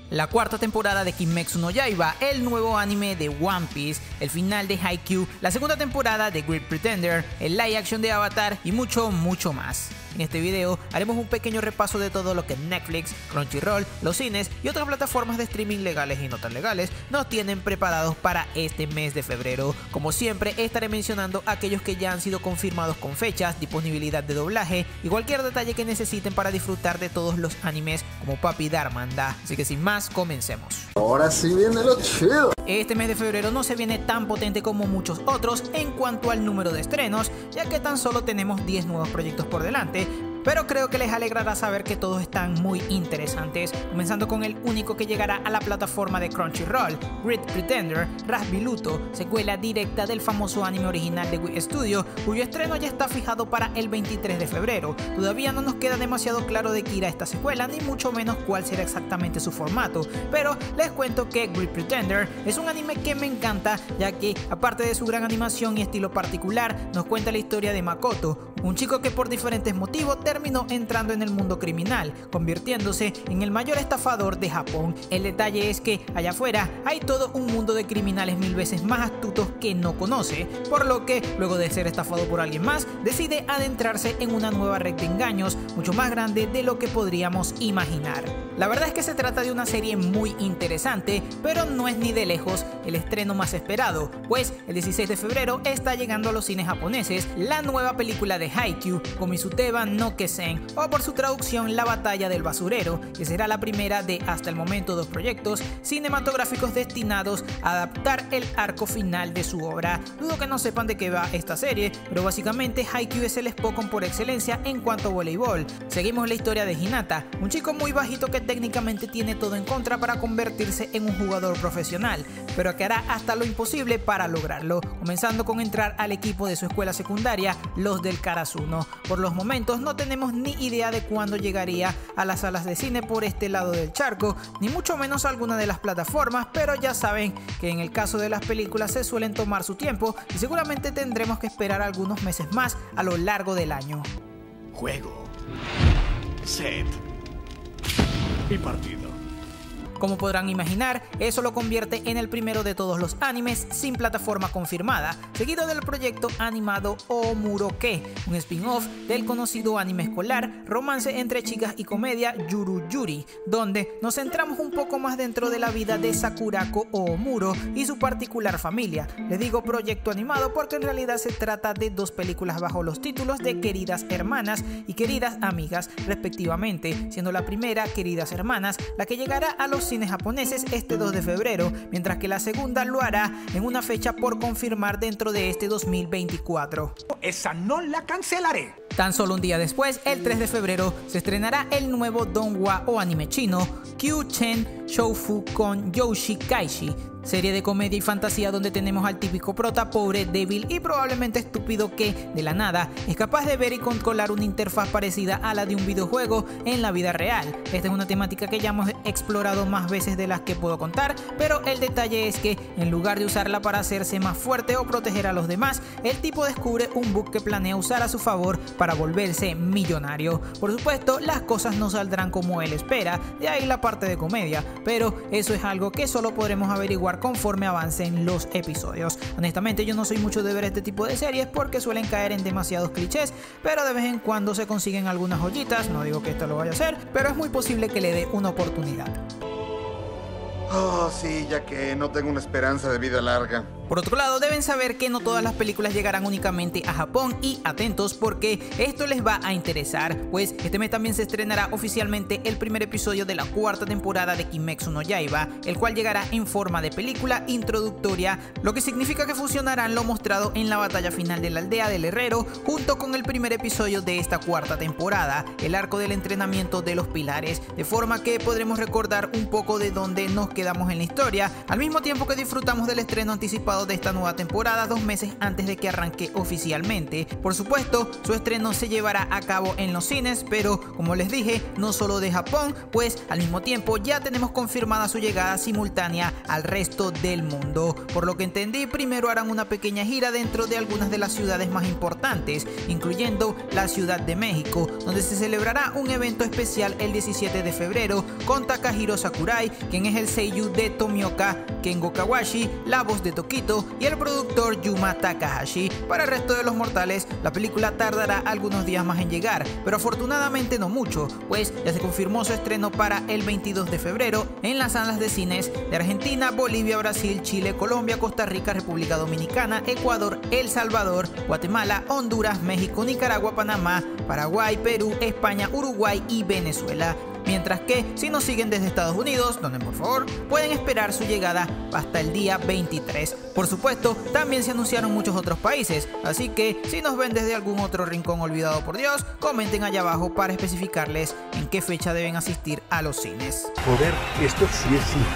La cuarta temporada de Kimetsu no Yaiba, el nuevo anime de One Piece, el final de Haikyuu, la segunda temporada de Great Pretender, el live action de Avatar y mucho más. En este video haremos un pequeño repaso de todo lo que Netflix, Crunchyroll, los cines y otras plataformas de streaming legales y no tan legales nos tienen preparados para este mes de febrero. Como siempre, estaré mencionando aquellos que ya han sido confirmados con fechas, disponibilidad de doblaje y cualquier detalle que necesiten para disfrutar de todos los animes como Papi Darmanda. Así que sin más, comencemos. Ahora sí viene lo chido. Este mes de febrero no se viene tan potente como muchos otros en cuanto al número de estrenos, ya que tan solo tenemos 10 nuevos proyectos por delante, pero creo que les alegrará saber que todos están muy interesantes, comenzando con el único que llegará a la plataforma de Crunchyroll, Great Pretender, Rasbiluto, secuela directa del famoso anime original de Wit Studio, cuyo estreno ya está fijado para el 23 de febrero. Todavía no nos queda demasiado claro de qué irá esta secuela, ni mucho menos cuál será exactamente su formato, pero les cuento que Great Pretender es un anime que me encanta, ya que aparte de su gran animación y estilo particular, nos cuenta la historia de Makoto, un chico que por diferentes motivos terminó entrando en el mundo criminal, convirtiéndose en el mayor estafador de Japón. El detalle es que allá afuera hay todo un mundo de criminales 1000 veces más astutos que no conoce, por lo que luego de ser estafado por alguien más, decide adentrarse en una nueva red de engaños mucho más grande de lo que podríamos imaginar. La verdad es que se trata de una serie muy interesante, pero no es ni de lejos el estreno más esperado, pues el 16 de febrero está llegando a los cines japoneses la nueva película de Haikyuu, Komisuteba no Kesen, o por su traducción La Batalla del Basurero, que será la primera de hasta el momento 2 proyectos cinematográficos destinados a adaptar el arco final de su obra. Dudo que no sepan de qué va esta serie, pero básicamente Haikyuu es el Spokon por excelencia en cuanto a voleibol. Seguimos la historia de Hinata, un chico muy bajito que técnicamente tiene todo en contra para convertirse en un jugador profesional, pero que hará hasta lo imposible para lograrlo, comenzando con entrar al equipo de su escuela secundaria, los del Karasuno. Por los momentos no tenemos ni idea de cuándo llegaría a las salas de cine por este lado del charco, ni mucho menos a alguna de las plataformas, pero ya saben que en el caso de las películas se suelen tomar su tiempo y seguramente tendremos que esperar algunos meses más a lo largo del año. Juego, set y partido. Como podrán imaginar, eso lo convierte en el primero de todos los animes sin plataforma confirmada, seguido del proyecto animado Omuroke, un spin-off del conocido anime escolar, romance entre chicas y comedia Yuru Yuri, donde nos centramos un poco más dentro de la vida de Sakurako Omuro y su particular familia. Les digo proyecto animado porque en realidad se trata de 2 películas bajo los títulos de Queridas Hermanas y Queridas Amigas respectivamente, siendo la primera, Queridas Hermanas, la que llegará a los cines japoneses este 2 de febrero, mientras que la segunda lo hará en una fecha por confirmar dentro de este 2024. Esa no la cancelaré. Tan solo un día después, el 3 de febrero, se estrenará el nuevo donghua o anime chino Kyuchen Shoufu con Yoshi Kaishi, serie de comedia y fantasía donde tenemos al típico prota pobre, débil y probablemente estúpido que, de la nada, es capaz de ver y controlar una interfaz parecida a la de un videojuego en la vida real. Esta es una temática que ya hemos explorado más veces de las que puedo contar, pero el detalle es que, en lugar de usarla para hacerse más fuerte o proteger a los demás, el tipo descubre un bug que planea usar a su favor para volverse millonario. Por supuesto, las cosas no saldrán como él espera, de ahí la parte de comedia, pero eso es algo que solo podremos averiguar conforme avancen los episodios. Honestamente, yo no soy mucho de ver este tipo de series porque suelen caer en demasiados clichés, pero de vez en cuando se consiguen algunas joyitas. No digo que esto lo vaya a hacer, pero es muy posible que le dé una oportunidad. Oh, sí, ya que no tengo una esperanza de vida larga. Por otro lado, deben saber que no todas las películas llegarán únicamente a Japón y atentos porque esto les va a interesar, pues este mes también se estrenará oficialmente el primer episodio de la cuarta temporada de Kimetsu no Yaiba, el cual llegará en forma de película introductoria, lo que significa que fusionarán lo mostrado en la batalla final de la aldea del herrero junto con el primer episodio de esta cuarta temporada, el arco del entrenamiento de los pilares, de forma que podremos recordar un poco de dónde nos quedamos en en la historia, al mismo tiempo que disfrutamos del estreno anticipado de esta nueva temporada 2 meses antes de que arranque oficialmente. Por supuesto, su estreno se llevará a cabo en los cines, pero como les dije, no solo de Japón, pues al mismo tiempo ya tenemos confirmada su llegada simultánea al resto del mundo. Por lo que entendí, primero harán una pequeña gira dentro de algunas de las ciudades más importantes, incluyendo la Ciudad de México, donde se celebrará un evento especial el 17 de febrero con Takahiro Sakurai, quien es el seiyuu de Tomioka, Kengo Kawashi, la voz de Tokito y el productor Yuma Takahashi. Para el resto de los mortales, la película tardará algunos días más en llegar, pero afortunadamente no mucho, pues ya se confirmó su estreno para el 22 de febrero en las salas de cines de Argentina, Bolivia, Brasil, Chile, Colombia, Costa Rica, República Dominicana, Ecuador, El Salvador, Guatemala, Honduras, México, Nicaragua, Panamá, Paraguay, Perú, España, Uruguay y Venezuela. Mientras que si nos siguen desde Estados Unidos, donde por favor pueden esperar su llegada hasta el día 23. Por supuesto, también se anunciaron muchos otros países, así que si nos ven desde algún otro rincón olvidado por Dios, comenten allá abajo para especificarles en qué fecha deben asistir a los cines. Joder, esto sí es sí.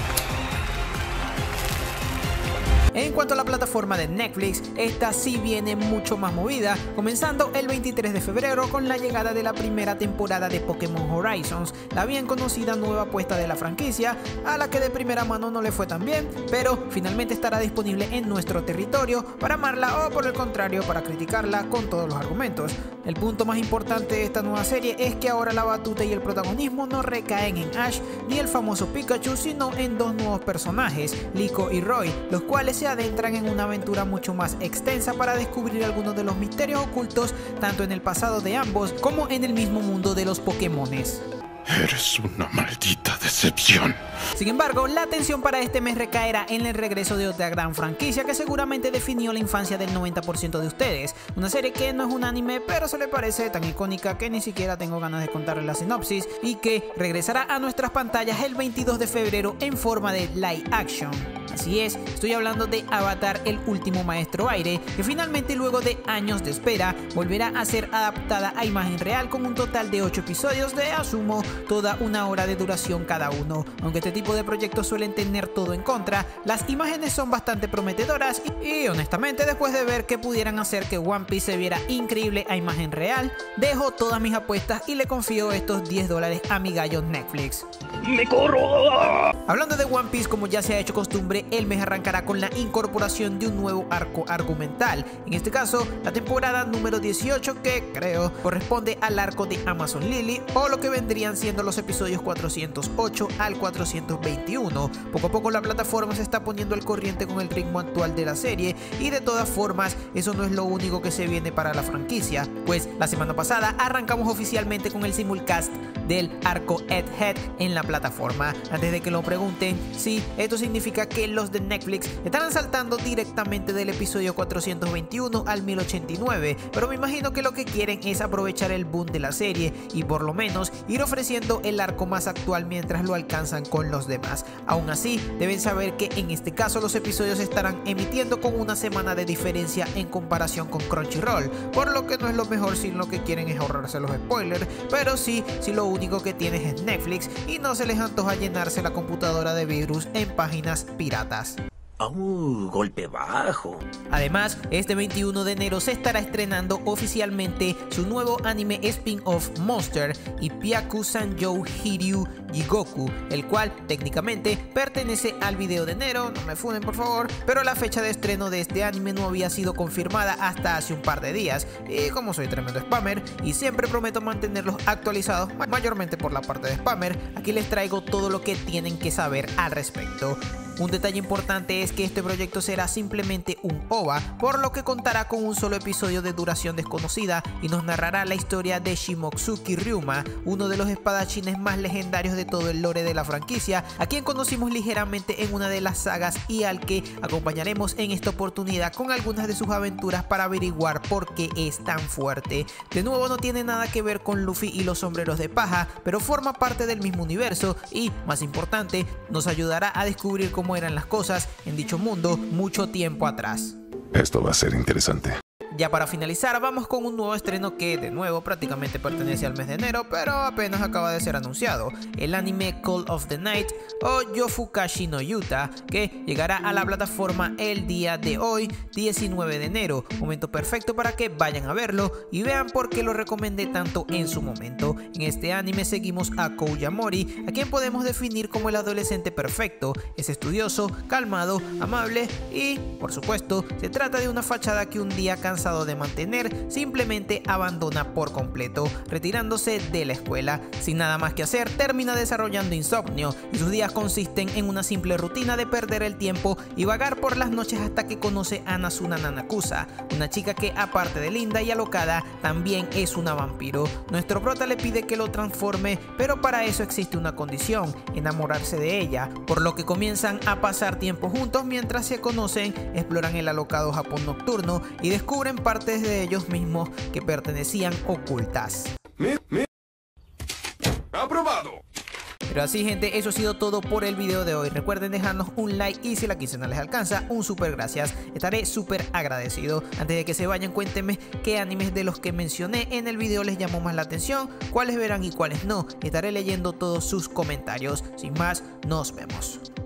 En cuanto a la plataforma de Netflix, esta sí viene mucho más movida, comenzando el 23 de febrero con la llegada de la primera temporada de Pokémon Horizons, la bien conocida nueva apuesta de la franquicia, a la que de primera mano no le fue tan bien, pero finalmente estará disponible en nuestro territorio para amarla o por el contrario para criticarla con todos los argumentos. El punto más importante de esta nueva serie es que ahora la batuta y el protagonismo no recaen en Ash ni el famoso Pikachu, sino en dos nuevos personajes, Liko y Roy, los cuales se adentran en una aventura mucho más extensa para descubrir algunos de los misterios ocultos tanto en el pasado de ambos como en el mismo mundo de los Pokémones. Eres una maldita decepción. Sin embargo, la atención para este mes recaerá en el regreso de otra gran franquicia que seguramente definió la infancia del 90% de ustedes. Una serie que no es un anime, pero se le parece tan icónica que ni siquiera tengo ganas de contarles la sinopsis, y que regresará a nuestras pantallas el 22 de febrero en forma de live action. Así es, estoy hablando de Avatar: El último maestro aire, que finalmente luego de años de espera volverá a ser adaptada a imagen real con un total de 8 episodios de, asumo, toda una hora de duración cada uno. Aunque este tipo de proyectos suelen tener todo en contra, las imágenes son bastante prometedoras y honestamente después de ver que pudieran hacer que One Piece se viera increíble a imagen real, dejo todas mis apuestas y le confío estos $10 a mi gallo Netflix. ¡Me corro! Hablando de One Piece, como ya se ha hecho costumbre, el mes arrancará con la incorporación de un nuevo arco argumental, en este caso la temporada número 18, que creo corresponde al arco de Amazon Lily, o lo que vendrían siendo los episodios 408 al 421. Poco a poco la plataforma se está poniendo al corriente con el ritmo actual de la serie, y de todas formas eso no es lo único que se viene para la franquicia, pues la semana pasada arrancamos oficialmente con el simulcast del arco Egghead en la plataforma. Antes de que lo pregunten, sí, esto significa que los de Netflix estarán saltando directamente del episodio 421 al 1089, pero me imagino que lo que quieren es aprovechar el boom de la serie y por lo menos ir ofreciendo el arco más actual mientras lo alcanzan con los demás. Aún así, deben saber que en este caso los episodios se estarán emitiendo con una semana de diferencia en comparación con Crunchyroll, por lo que no es lo mejor si lo que quieren es ahorrarse los spoilers, pero sí, si lo único que tienes es Netflix y no se les antoja llenarse la computadora de virus en páginas piratas. Golpe bajo. Además, este 21 de enero se estará estrenando oficialmente su nuevo anime spin-off Monster, Ipyaku Sanjou Hiryu Jigoku, el cual técnicamente pertenece al video de enero, no me funen por favor, pero la fecha de estreno de este anime no había sido confirmada hasta hace un par de días, y como soy tremendo spammer y siempre prometo mantenerlos actualizados, mayormente por la parte de spammer, aquí les traigo todo lo que tienen que saber al respecto. Un detalle importante es que este proyecto será simplemente un OVA, por lo que contará con un solo episodio de duración desconocida y nos narrará la historia de Shimotsuki Ryuma, uno de los espadachines más legendarios de todo el lore de la franquicia, a quien conocimos ligeramente en una de las sagas y al que acompañaremos en esta oportunidad con algunas de sus aventuras para averiguar por qué es tan fuerte. De nuevo, no tiene nada que ver con Luffy y los sombreros de paja, pero forma parte del mismo universo y, más importante, nos ayudará a descubrir cómo eran las cosas en dicho mundo mucho tiempo atrás. Esto va a ser interesante. Ya para finalizar, vamos con un nuevo estreno que de nuevo prácticamente pertenece al mes de enero, pero apenas acaba de ser anunciado: el anime Call of the Night o Yofukashi no Yuta, que llegará a la plataforma el día de hoy, 19 de enero. Momento perfecto para que vayan a verlo y vean por qué lo recomendé tanto en su momento. En este anime seguimos a Kou Yamori, a quien podemos definir como el adolescente perfecto. Es estudioso, calmado, amable y, por supuesto, se trata de una fachada que un día cansado de mantener, simplemente abandona por completo, retirándose de la escuela. Sin nada más que hacer, termina desarrollando insomnio y sus días consisten en una simple rutina de perder el tiempo y vagar por las noches hasta que conoce a Nazuna Nanakusa, una chica que, aparte de linda y alocada, también es una vampiro. Nuestro prota le pide que lo transforme, pero para eso existe una condición: enamorarse de ella, por lo que comienzan a pasar tiempo juntos mientras se conocen, exploran el alocado Japón nocturno y descubren partes de ellos mismos que pertenecían ocultas. ¡Aprobado! Pero así, gente, eso ha sido todo por el video de hoy. Recuerden dejarnos un like y si la quincena les alcanza, un super gracias. Estaré súper agradecido. Antes de que se vayan, cuéntenme qué animes de los que mencioné en el video les llamó más la atención, cuáles verán y cuáles no. Estaré leyendo todos sus comentarios. Sin más, nos vemos.